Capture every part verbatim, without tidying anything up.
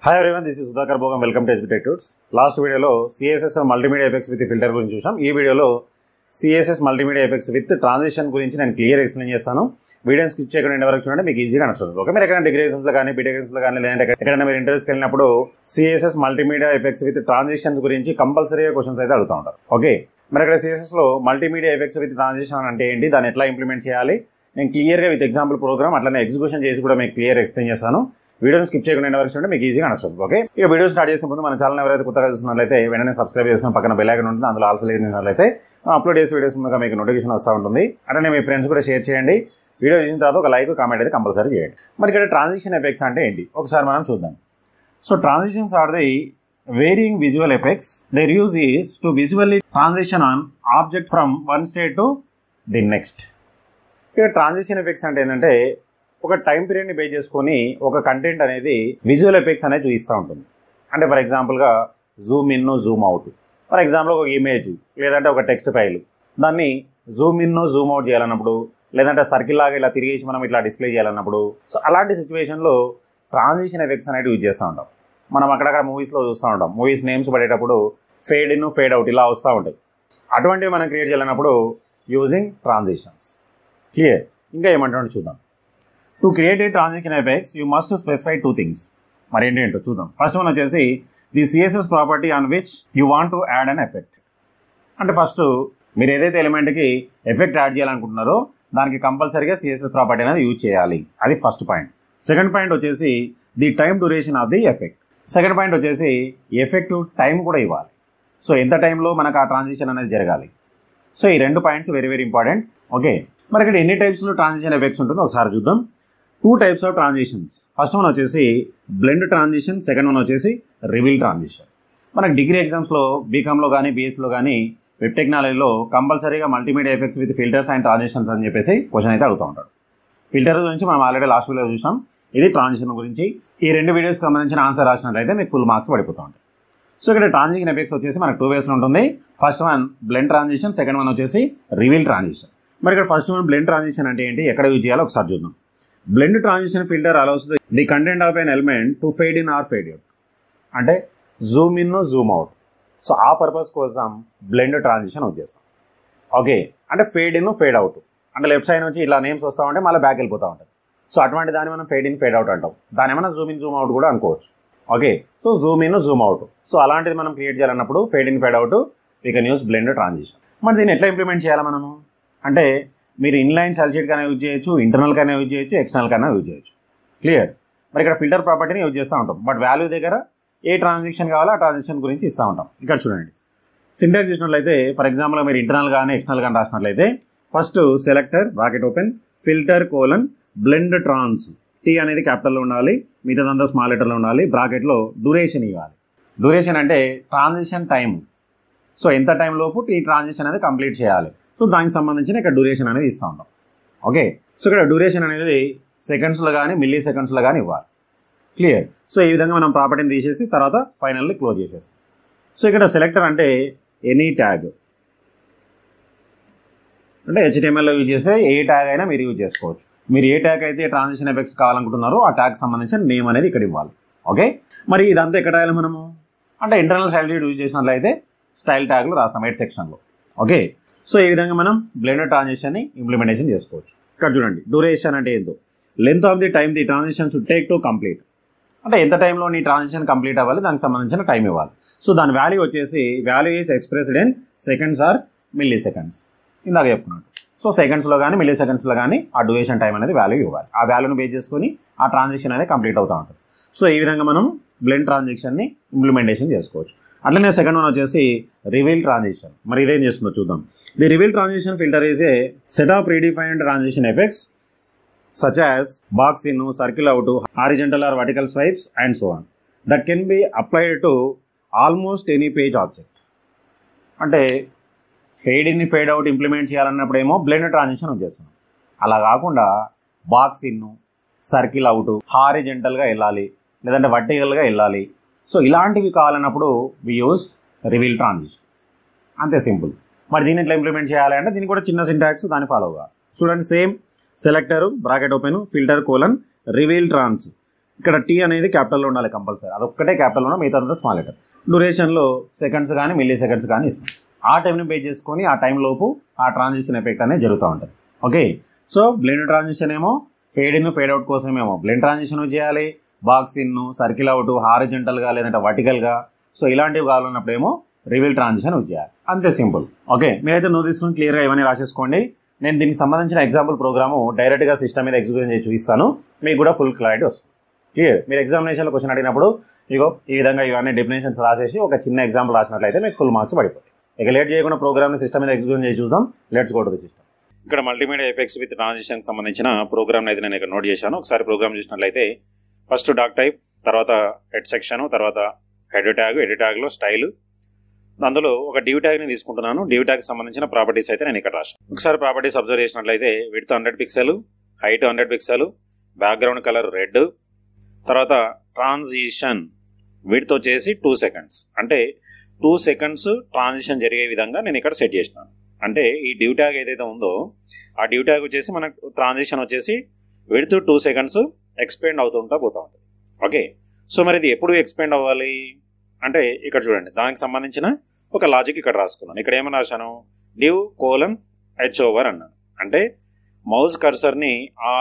Hi everyone, this is Sudhakar Bogam. Welcome to S B Tech Tools. Last video lo C S S multimedia effects with filter గురించి చూసాం. ఈ వీడియోలో C S S multimedia effects with transition గురించి నేను clear explain చేస్తాను. వీడియోని skip చేయకుండా end వరకు చూడండి, మీకు ఈజీగా నచ్చుతుంది. ఓకే, మీరు ఎక్కడైనా డిగ్రీ ఎగ్జామ్స్ లో కానీ బీటెక్ ఎగ్జామ్స్ లో కానీ లేదంటే ఎక్కడైనా మీరు ఇంటర్వ్యూస్కి వెళ్ళినప్పుడు C S S multimedia effects with transitions గురించి కంపల్సరీగా క్వశ్చన్స్ అయితే అడుగుతూ ఉంటారు. ఓకే, మరి అక్కడ C S S లో మల్టీమీడియా ఎఫెక్ట్స్ విత్ ట్రాన్సిషన్ అంటే ఏంటి, దాన్ని ఎట్లా ఇంప్లిమెంట్ చేయాలి, నేను క్లియర్గా విత్ ఎగ్జాంపుల్ ప్రోగ్రామ్ అట్లనే ఎగ్జిక్యూషన్ చేసి కూడా మీకు క్లియర్ ఎక్స్ప్లెయిన్ చేస్తాను. వీడియోని స్కిప్ చేయకుండా ఎండ్ వరకు చూడండి, మీకు ఈజీగా నచ్చుతుంది. ఓకే, ఇక వీడియో స్టార్ట్ చేసే ముందు మన ఛానల్ ఎవరైతే కొత్తగా చూస్తున్నట్లయితే వెంటనే సబ్స్క్రైబ్ చేసుకుని పక్కన బెల్ ఐకాన్ ఉంటుంది, అందులో ఆల్ సెలెక్ట్ చేసినట్లయితే అప్లోడ్ చేసే వీడియోస్ ముందుగా మీకు నోటిఫికేషన్ వస్తూ ఉంటుంది. అట్లనే మీ ఫ్రెండ్స్ కూడా షేర్ చేయండి. వీడియో చూసిన తర్వాత ఒక లైక్ కామెంట్ అయితే కంపల్సరీ చేయండి. మరి ఇక్కడ ట్రాన్సిషన్ ఎఫెక్ట్స్ అంటే ఏంటి ఒకసారి మనం చూద్దాం. So transitions are the varying visual effects. Their use is to visually transition an object from one state to the next. ఇక్కడ ట్రాన్సిషన్ ఎఫెక్ట్స్ అంటే ఏంటంటే ఒక టైం పీరియడ్ని బేస్ చేసుకొని ఒక కంటెంట్ అనేది విజువల్ ఎఫెక్ట్స్ అనేది చూపిస్తూ ఉంటుంది. అంటే ఫర్ ఎగ్జాంపుల్గా zoom in zoom out, for example ఒక ఇమేజ్ లేదంటే ఒక టెక్స్ట్ ఫైల్, దాన్ని జూమ్ ఇన్ జూమ్ అవుట్ చేయాలన్నప్పుడు, లేదంటే సర్కిల్ లాగా ఇలా తిరిగేసి మనం ఇట్లా డిస్ప్లే చేయాలన్నప్పుడు, సో అలాంటి సిచ్యువేషన్లో ట్రాన్సిషన్ ఎఫెక్ట్స్ అనేది యూజ్ చేస్తూ ఉంటాం. మనం అక్కడక్కడ మూవీస్లో చూస్తూ ఉంటాం, మూవీస్ నేమ్స్ పడేటప్పుడు ఫేడ్ ఇన్ ఫేడ్ అవుట్ ఇలా వస్తూ ఉంటాయి. అటువంటివి మనం క్రియేట్ చేయాలన్నప్పుడు యూజింగ్ ట్రాన్సిషన్స్. క్లియర్? ఇంకా ఏమంటాడో చూద్దాం. To create a transition effects you must specify two things. మరి ఏంటి ఏంటో చూద్దాం. ఫస్ట్ వన్ వచ్చేసి the CSS property on which you want to add an effect. అంటే ఫస్ట్ మీరు ఏదైతే ఎలిమెంట్కి ఎఫెక్ట్ యాడ్ చేయాలనుకుంటున్నారో దానికి కంపల్సరీగా సిఎస్ఎస్ ప్రాపర్టీ అనేది యూజ్ చేయాలి. అది ఫస్ట్ పాయింట్. సెకండ్ పాయింట్ వచ్చేసి the time duration of the effect. Second point వచ్చేసి ఎఫెక్టివ్ టైం కూడా ఇవ్వాలి. సో ఎంత టైంలో మనకు ఆ ట్రాన్సిషన్ అనేది జరగాలి. సో ఈ రెండు points very very important. Okay, మరి ఇక్కడ ఎన్ని టైప్స్లో ట్రాన్సిషన్ ఎఫెక్ట్స్ ఉంటుందో ఒకసారి చూద్దాం. Two types of transitions. First one వచ్చేసి బ్లెండ్ ట్రాన్సిషన్, సెకండ్ వన్ వచ్చేసి రివీల్ ట్రాన్సిషన్. మనకు డిగ్రీ ఎగ్జామ్స్లో బీకామ్లో కానీ బీఎస్లో కానీ వెబ్ టెక్నాలజీలో కంపల్సరీగా multimedia effects with filters and transitions అని చెప్పేసి క్వశ్చన్ అయితే అడుగుతూ ఉంటాడు. ఫిల్టర్ గురించి మనం ఆల్రెడీ లాస్ట్ వీడియో చూసాం. ఇది ట్రాన్సిషన్ గురించి. ఈ రెండు వీడియోస్కి సంబంధించిన ఆన్సర్ రాసినట్లయితే మీకు ఫుల్ మార్క్స్ పడిపోతూ ఉంటాయి. సో ఇక్కడ ట్రాన్సిషన్ ఎఫెక్ట్స్ వచ్చేసి మనకు టూ వేస్లో ఉంటుంది. First one blend transition, second one వచ్చేసి రివీల్ ట్రాన్సిషన్. మరి ఇక్కడ ఫస్ట్ వన్ బ్లెండ్ ట్రాన్సిషన్ అంటే ఏంటి, ఎక్కడ యూజ్ చేయాలో ఒకసారి చూద్దాం. Blend transition filter allows the content of an element to fade in or fade out. అంటే zoom in zoom out. So ఆ పర్పస్ కోసం బ్లెండ్ ట్రాన్సిషన్ యూజ్ చేస్తాం. ఓకే, అంటే ఫేడ్ ఇన్ ఫేడ్ అవుట్. అంటే లెఫ్ట్ సైడ్ నుంచి ఇలా names వస్తూ ఉంటే మళ్ళీ బ్యాక్ వెళ్ళిపోతూ ఉంటాయి. సో అటువంటి దాన్ని మనం ఫేడ్ ఇన్ ఫేడ్ అవుట్ అంటాం. దాని ఏమైనా జూమ్ ఇన్ జూమ్ అవుట్ కూడా అనుకోవచ్చు. Okay, so zoom in zoom out. So అలాంటిది మనం క్రియేట్ చేయాలన్నప్పుడు fade in fade out we can use blend transition. మరి దీన్ని ఎట్లా ఇంప్లిమెంట్ చేయాలి మనము అంటే మీరు ఇన్లైన్ సెల్షీట్ కన్నా యూజ్ చేయొచ్చు, ఇంటర్నల్ కన్నా యూజ్ చేయొచ్చు, ఎక్స్టర్నల్ కన్నా యూజ్ చేయొచ్చు. క్లియర్? మరి ఇక్కడ ఫిల్టర్ ప్రాపర్టీని యూజ్ చేస్తూ ఉంటాం. బట్ వాల్యూ దగ్గర ఏ ట్రాన్సాక్షన్ కావాలో ఆ ట్రాన్సాక్షన్ గురించి ఇస్తూ ఉంటాం. ఇక్కడ చూడండి, సింటాక్స్ చూసినట్లయితే ఫర్ ఎగ్జాంపుల్ మీరు ఇంటర్నల్ కానీ ఎక్స్టర్నల్ కానీ రాసినట్లయితే first selector bracket open filter colon blend trans, T అనేది క్యాపిటల్లో ఉండాలి, మిగతాదంతా స్మాల్ లెటర్లో ఉండాలి, బ్రాకెట్లో డ్యూరేషన్ ఇవ్వాలి. డ్యూరేషన్ అంటే ట్రాన్సిషన్ టైం. సో ఎంత టైం లోపు ఈ ట్రాన్సిషన్ అనేది కంప్లీట్ చేయాలి. సో దానికి సంబంధించిన ఇక్కడ డ్యూరేషన్ అనేది ఇస్తూ ఉంటాం. ఓకే, సో ఇక్కడ డ్యూరేషన్ అనేది సెకండ్స్లో కానీ మిల్లీ సెకండ్స్లో కానీ ఇవ్వాలి. క్లియర్? సో ఈ విధంగా మనం ప్రాపర్టీని తీసేసి తర్వాత ఫైనల్లీ క్లోజ్ చేసేస్తాం. సో ఇక్కడ సెలెక్టర్ అంటే ఎనీ ట్యాగ్, అంటే హెచ్టిఎంఎల్లో యూజ్ చేస్తే ఏ ట్యాగ్ అయినా మీరు యూజ్ చేసుకోవచ్చు. మీరు ఏ ట్యాగ్ అయితే ట్రాన్సిషన్ ఎఫెక్ట్స్ కావాలనుకుంటున్నారో ఆ ట్యాగ్ సంబంధించిన నేమ్ అనేది ఇక్కడ ఇవ్వాలి. ఓకే, మరి ఇదంతా ఎక్కడ రాయాలి మనము అంటే ఇంటర్నల్ స్టైల్ షీట్ యూజ్ చేసినట్లయితే స్టైల్ ట్యాగ్లు రాస్తాం ఎయిట్ సెక్షన్లో. ఓకే, సో ఈ విధంగా మనం బ్లెండ్ ట్రాన్సిషన్ని ఇంప్లిమెంటేషన్ చేసుకోవచ్చు. ఇక్కడ చూడండి, డ్యూరేషన్ అంటే ఏందో length of the time the transition should take to complete. అంటే ఎంత టైంలో నీ ట్రాన్సిషన్ కంప్లీట్ అవ్వాలి, దానికి సంబంధించిన టైం ఇవ్వాలి. సో దాని వాల్యూ వచ్చేసి value is expressed in seconds or milliseconds. ఇందాక చెప్పుకున్నాడు. సో సెకండ్స్లో కానీ మిల్లీ సెకండ్స్లో కానీ ఆ డ్యూరేషన్ టైం అనేది వాల్యూ ఇవ్వాలి. ఆ వాల్యూని బేస్ చేసుకొని ఆ ట్రాన్సిషన్ అనేది కంప్లీట్ అవుతూ ఉంటుంది. సో ఈ విధంగా మనం బ్లెండ్ ట్రాన్సిషన్ని ఇంప్లిమెంటేషన్ చేసుకోవచ్చు. అట్లనే సెకండ్ వన్ వచ్చేసి రివీల్ ట్రాన్సిషన్. మరి ఇదేం చేస్తుందో చూద్దాం. The reveal transition filter is a set of predefined transition effects such as box in, circle out, horizontal or vertical swipes and so on that can be applied to almost any page object. అంటే fade in fade out implement చేయాలన్నప్పుడు ఏమో blend transition వచ్చేస్తున్నాం. అలా కాకుండా box in, circle out, హారిజంటల్గా వెళ్ళాలి లేదంటే వర్టికల్గా వెళ్ళాలి. సో ఇలాంటివి కావాలన్నప్పుడు వి యూస్ రివీల్ ట్రాన్సిషన్స్. అంతే సింపుల్. మరి దీన్ని ఎట్లా ఇంప్లిమెంట్ చేయాలి అంటే దీనికి కూడా చిన్న సింటాక్స్ దాన్ని ఫాలో అవ్వాలి. చూడండి, same selector bracket open filter colon reveal trans. ఇక్కడ టీ అనేది క్యాపిటల్లో ఉండాలి కంపల్సరీ, అదొక్కటే క్యాపిటల్ ఉన్న మిగతా అంతా స్మాల్ లెటర్. డ్యూరేషన్లో సెకండ్స్ కానీ మిల్లీ సెకండ్స్ కానీ ఇస్తాం. ఆ టైంని బేస్ చేసుకొని ఆ టైం లోపు ఆ ట్రాన్సిషన్ ఎఫెక్ట్ అనేది జరుగుతూ ఉంటుంది. ఓకే, సో బ్లెండ్ ట్రాన్సిషన్ ఏమో ఫేడ్ ఇన్ ఫేడ్ అవుట్ కోసమేమో బ్లెండ్ ట్రాన్సిషన్ చేయాలి, బాక్స్ ఇన్, సర్కిల్ అవుట్, హారిజెంటల్గా లేదంటే వర్టికల్గా, సో ఇలాంటివి కావాలన్నప్పుడు ఏమో రివీల్ ట్రాన్సిషన్ చేయాలి. అంతే సింపుల్. ఓకే, మీరైతే నోట్ తీసుకుని క్లియర్గా ఇవన్నీ రాసేసుకోండి. నేను దీనికి సంబంధించిన ఎగ్జాంపుల్ ప్రోగ్రాము డైరెక్ట్గా సిస్టమ్ మీద ఎగ్జిక్యూషన్ చేసి చూపిస్తాను, మీకు కూడా ఫుల్ క్లారిటీ వస్తుంది. క్లియర్. మీరు ఎగ్జామినేషన్లో క్వశ్చన్ అడిగినప్పుడు ఇగో ఈ విధంగా ఇవన్నీ డెఫినేషన్స్ రాసేసి ఒక చిన్న ఎగ్జాంపుల్ రాసినట్లయితే మీకు ఫుల్ మార్క్స్ పడిపోతాయి. ఇక లేట్ చేయకుండా ప్రోగ్రామ్ని సిస్టమ్ మీద ఎగ్జిక్యూషన్ చేసి చూద్దాం. Let's go to the system. ఇక్కడ మల్టీమీడియా ఎఫెక్ట్స్ విత్ ట్రాన్సిషన్కి సంబంధించిన ప్రోగ్రామ్ అయితే నేను ఇక్కడ నోట్ చేశాను. ఒకసారి ప్రోగ్రామ్ చూసినట్లయితే ఫస్ట్ డాక్ టైప్, తర్వాత హెడ్ సెక్షన్, తర్వాత హెడ్ ట్యాగ్, హెడ్ ట్యాగ్లో స్టైల్, అందులో ఒక డివ్ ట్యాగ్ని తీసుకుంటున్నాను. డివ్ ట్యాగ్కి సంబంధించిన ప్రాపర్టీస్ అయితే నేను ఇక్కడ రాశాను. ఒకసారి ప్రాపర్టీస్ అబ్జర్వ్ చేసినట్లయితే width hundred pixel, height hundred pixel, background colour red, తర్వాత ట్రాన్సిషన్ విడ్త్ వచ్చేసి టూ సెకండ్స్, అంటే టూ సెకండ్స్ ట్రాన్సిషన్ జరిగే విధంగా నేను ఇక్కడ సెట్ చేసినాను. అంటే ఈ డివ్ ట్యాగ్ ఏదైతే ఉందో ఆ డివ్ ట్యాగ్ వచ్చేసి మనకు ట్రాన్సిషన్ వచ్చేసి విడ్త్ టూ సెకండ్స్ ఎక్స్పెండ్ అవుతుంటా పోతూ ఉంటుంది. ఓకే, సో మరి ఇది ఎప్పుడు ఎక్స్పెండ్ అవ్వాలి అంటే ఇక్కడ చూడండి, దానికి సంబంధించిన ఒక లాజిక్ ఇక్కడ రాసుకున్నాను. ఇక్కడ ఏమని రాశాను, డివ్ కోలన్ హెచ్ ఓవర్ అన్నాను. అంటే మౌస్ కర్సర్ని ఆ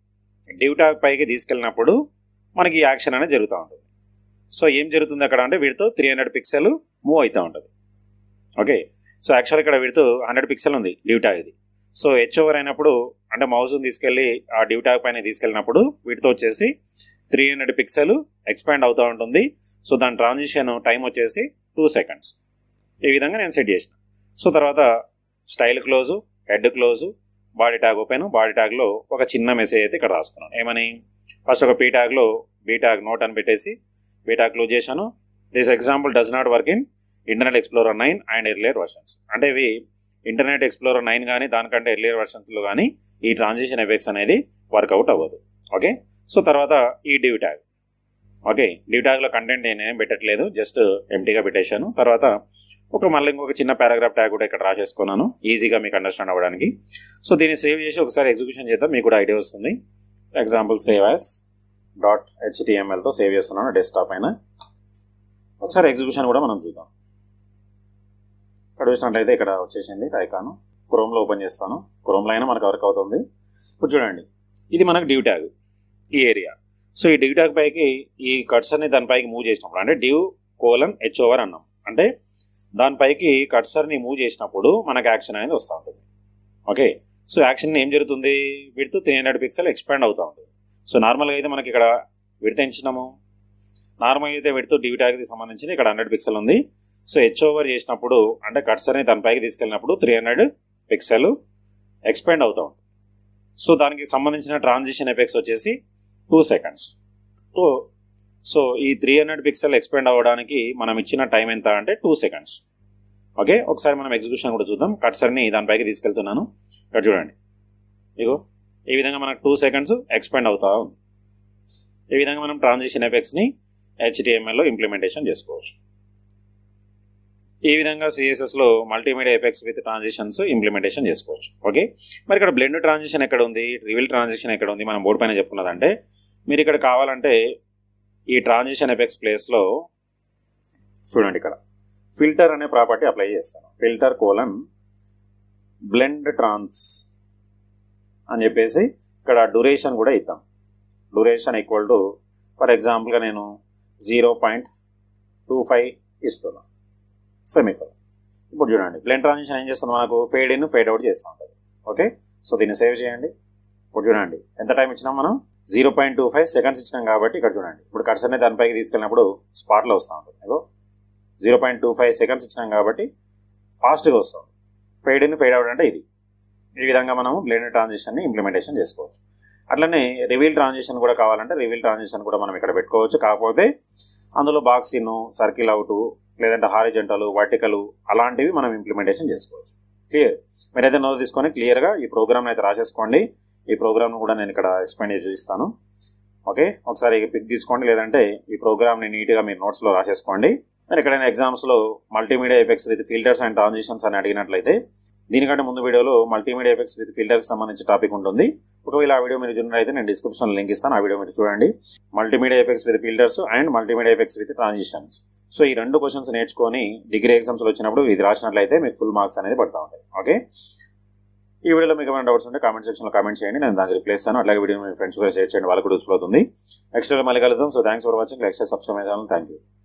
డివ్ ట్యాగ్ పైకి తీసుకెళ్ళినప్పుడు మనకి ఈ యాక్షన్ అనేది జరుగుతూ ఉంటుంది. సో ఏం జరుగుతుంది అక్కడ అంటే width three hundred pixel move అవుతూ ఉంటుంది. ఓకే, సో యాక్చువల్ ఇక్కడ విడ్త్ హండ్రెడ్ పిక్సెల్ ఉంది డివ్ ట్యాగ్ ఇది. సో హెచ్ ఓవర్ అయినప్పుడు అంటే మౌస్ని తీసుకెళ్ళి ఆ డివ్ ట్యాగ్ పైన తీసుకెళ్ళినప్పుడు విడ్త్ వచ్చేసి త్రీ హండ్రెడ్ పిక్సెల్ ఎక్స్పాండ్ అవుతూ ఉంటుంది. సో దాని ట్రాన్సిషన్ టైం వచ్చేసి టూ సెకండ్స్. ఈ విధంగా నేను సెట్ చేసిన. సో తర్వాత style close, head close, body tag open. Body ట్యాగ్లో ఒక చిన్న మెసేజ్ అయితే ఇక్కడ రాసుకున్నాను. ఏమని, ఫస్ట్ ఒక పీ ట్యాగ్లో బీ ట్యాగ్ నోట్ అని పెట్టేసి బీ ట్యాగ్ క్లోజ్ చేశాను. This example does not work in Internet Explorer nine and earlier versions. అంటే ఇవి ఇంటర్నెట్ ఎక్స్ప్లోరర్ నైన్ కానీ దానికంటే ఎర్లియర్ వర్షన్స్లో కానీ ఈ ట్రాన్సిషన్ ఎఫెక్ట్స్ అనేది వర్కౌట్ అవ్వదు. ఓకే, సో తర్వాత ఈ డివ్ ట్యాగ్. ఓకే, డివ్ ట్యాగ్లో కంటెంట్ నేనేం పెట్టట్లేదు, జస్ట్ ఎంటీగా పెట్టేశాను. తర్వాత ఒక మళ్ళీ ఇంకొక చిన్న పారాగ్రాఫ్ ట్యాగ్ కూడా ఇక్కడ రాసేసుకున్నాను ఈజీగా మీకు అండర్స్టాండ్ అవ్వడానికి. సో దీన్ని సేవ్ చేసి ఒకసారి ఎగ్జిక్యూషన్ చేద్దాం, మీకు కూడా ఐడియా వస్తుంది. ఎగ్జాంపుల్ సేవ్ యాజ్ డాట్ హెచ్టిఎంఎల్తో సేవ్ చేస్తున్నాను డెస్క్టాప్ అయినా. ఒకసారి ఎగ్జిక్యూషన్ కూడా మనం చూద్దాం. ఇక్కడ చూసినట్లయితే ఇక్కడ వచ్చేసింది ఐకాను. క్రోమ్లో ఓపెన్ చేస్తాను, క్రోమ్లో అయినా మనకు వర్క్ అవుతుంది. ఇప్పుడు చూడండి, ఇది మనకు డివ్ ట్యాగ్ ఈ ఏరియా. సో ఈ డివ్ ట్యాగ్ పైకి ఈ కర్సర్ని దానిపైకి మూవ్ చేసినప్పుడు అంటే డివ్ కోలన్ హెచ్ ఓవర్ అన్నాం, అంటే దానిపైకి కర్సర్ని మూవ్ చేసినప్పుడు మనకు యాక్షన్ అనేది వస్తూ ఉంటుంది. ఓకే, సో యాక్షన్ ఏం జరుగుతుంది, width three hundred pixel expand అవుతూ ఉంటుంది. సో నార్మల్గా అయితే మనకి ఇక్కడ విడ్త్ ఎంచినాము, నార్మల్గా అయితే విడ్త్ డివ్ ట్యాగ్కి సంబంధించి ఇక్కడ హండ్రెడ్ పిక్సెల్ ఉంది. సో హెచ్ ఓవర్ చేసినప్పుడు అంటే కర్సర్ని దానిపైకి తీసుకెళ్ళినప్పుడు త్రీ హండ్రెడ్ పిక్సెల్ ఎక్స్పాండ్ అవుతూ ఉంటుంది. సో దానికి సంబంధించిన ట్రాన్సిషన్ ఎఫెక్ట్స్ వచ్చేసి టూ సెకండ్స్. సో సో ఈ త్రీ హండ్రెడ్ పిక్సెల్ ఎక్స్పాండ్ అవ్వడానికి మనం ఇచ్చిన టైం ఎంత అంటే టూ సెకండ్స్. ఓకే, ఒకసారి మనం ఎగ్జిక్యూషన్ కూడా చూద్దాం. కర్సర్ని దానిపైకి తీసుకెళ్తున్నాను, ఇక్కడ చూడండి, ఇగో ఈ విధంగా మనకు టూ సెకండ్స్ ఎక్స్పాండ్ అవుతా ఉంది. ఈ విధంగా మనం ట్రాన్సిషన్ ఎఫెక్ట్స్ని హెచ్టిఎంఎల్లో ఇంప్లిమెంటేషన్ చేసుకోవచ్చు. ఈ విధంగా సిఎస్ఎస్లో multimedia effects with transitions implementation చేసుకోవచ్చు. ఓకే, మరి ఇక్కడ బ్లెండ్ ట్రాన్సిషన్ ఎక్కడ ఉంది, రివీల్ ట్రాన్సిషన్ ఎక్కడ ఉంది, మనం బోర్డు పైన చెప్పుకున్నదంటే మీరు ఇక్కడ కావాలంటే ఈ ట్రాన్సిషన్ ఎఫెక్ట్స్ ప్లేస్లో చూడండి, ఇక్కడ ఫిల్టర్ అనే ప్రాపర్టీ అప్లై చేస్తాను. ఫిల్టర్ కోలన్ బ్లెండ్ ట్రాన్స్ అని చెప్పేసి ఇక్కడ డ్యూరేషన్ కూడా ఇద్దాం. డ్యూరేషన్ ఈక్వల్ టు ఫర్ ఎగ్జాంపుల్గా నేను జీరో పాయింట్ టూ ఫైవ్ ఇస్తున్నాను సెమికోలన్. ఇప్పుడు చూడండి, బ్లెండ్ ట్రాన్సిషన్ ఏం చేస్తుంది, మనకు ఫేడ్ ఇన్ ఫేడ్ అవుట్ చేస్తూ ఉంటుంది. ఓకే, సో దీన్ని సేవ్ చేయండి. ఇప్పుడు చూడండి ఎంత టైం ఇచ్చినాం మనం, zero point two five seconds ఇచ్చినాం కాబట్టి ఇక్కడ చూడండి ఇప్పుడు కర్సర్ని దానిపైకి తీసుకెళ్ళినప్పుడు స్పాట్లో వస్తూ ఉంటుంది. ఇగో zero point two five seconds ఇచ్చినాం కాబట్టి ఫాస్ట్గా వస్తుంది. ఫేడ్ ఇన్ ఫేడ్ అవుట్ అంటే ఇది. ఈ విధంగా మనము బ్లెండ్ ట్రాన్సిషన్ని ఇంప్లిమెంటేషన్ చేసుకోవచ్చు. అట్లనే రివీల్ ట్రాన్సిషన్ కూడా కావాలంటే రివీల్ ట్రాన్సిషన్ కూడా మనం ఇక్కడ పెట్టుకోవచ్చు. కాకపోతే అందులో బాక్స్ ఇన్, సర్కిల్ అవుట్, లేదంటే హారిజెంటల్, వర్టికల్ అలాంటివి మనం ఇంప్లిమెంటేషన్ చేసుకోవచ్చు. క్లియర్, మీరైతే నోట్ తీసుకొని క్లియర్గా ఈ ప్రోగ్రామ్ని అయితే రాసేసుకోండి. ఈ ప్రోగ్రామ్ను కూడా నేను ఇక్కడ ఎక్స్ప్లెయిన్ చేసి చూపిస్తాను. ఓకే, ఒకసారి పిక్ తీసుకోండి, లేదంటే ఈ ప్రోగ్రామ్ని నీట్గా మీరు నోట్స్లో రాసేసుకోండి. మరి ఎక్కడైనా ఎగ్జామ్స్లో multimedia effects with filters and transitions అని అడిగినట్లయితే దీనికంటే ముందు వీడియోలో మల్టీమీడియా ఎఫెక్ట్స్ విత్ ఫిల్టర్కి సంబంధించి టాపిక్ ఉంటుంది, ఒకవేళ ఆ వీడియో మీరు చూడాలి అయితే నేను డిస్క్రిప్షన్ లింక్ ఇస్తాను, ఆ వీడియో మీరు చూడండి. Multimedia effects with filters and multimedia effects with transitions. So ఈ రెండు క్వశ్చన్స్ నేర్చుకొని డిగ్రీ ఎగ్జామ్స్లో వచ్చినప్పుడు ఇది రాసినట్లయితే మీకు ఫుల్ మార్క్స్ అనేది పడతా ఉంటాయి. ఓకే, ఈ వీడియోలో మీకు ఏమైనా డౌట్స్ ఉంటే కామెంట్ సెక్షన్లో కామెంట్ చేయండి, నేను దానికి రిప్లై ఇస్తాను. అట్లాగే వీడియో మీ ఫ్రెండ్స్ కూడా షేర్ చేయండి, వాళ్ళకు కూడా యూస్ఫుల్ అవుతుంది. నెక్స్ట్ మళ్ళీ కలుద్దాం. So thanks for watching. Like, share, subscribe channel. Thank you.